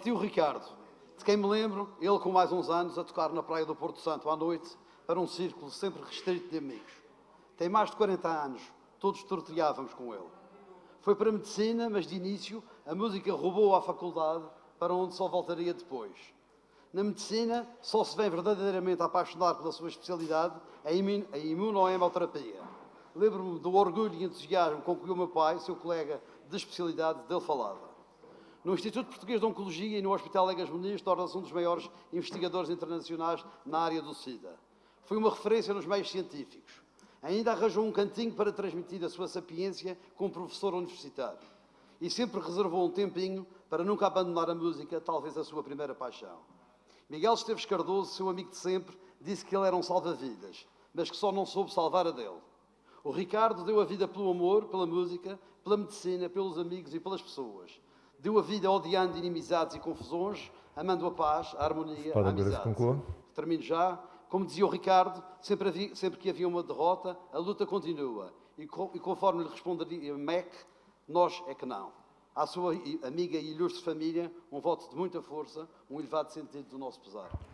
Partiu o Ricardo, de quem me lembro, ele com mais uns anos, a tocar na praia do Porto Santo à noite, para um círculo sempre restrito de amigos. Tem mais de 40 anos, todos torteávamos com ele. Foi para a medicina, mas de início a música roubou à faculdade, para onde só voltaria depois. Na medicina, só se vem verdadeiramente a apaixonar pela sua especialidade, a imunohemoterapia. Lembro-me do orgulho e entusiasmo com que o meu pai, seu colega de especialidade, dele falava. No Instituto Português de Oncologia e no Hospital Egas Muniz, torna-se um dos maiores investigadores internacionais na área do SIDA. Foi uma referência nos meios científicos. Ainda arranjou um cantinho para transmitir a sua sapiência como professor universitário. E sempre reservou um tempinho para nunca abandonar a música, talvez a sua primeira paixão. Miguel Esteves Cardoso, seu amigo de sempre, disse que ele era um salva-vidas, mas que só não soube salvar a dele. O Ricardo deu a vida pelo amor, pela música, pela medicina, pelos amigos e pelas pessoas. Deu a vida odiando inimizades e confusões, amando a paz, a harmonia, a amizade. Termino já. Como dizia o Ricardo, sempre que havia uma derrota, a luta continua. E conforme lhe responderia Mac, nós é que não. À sua amiga e ilustre família, um voto de muita força, um elevado sentido do nosso pesar.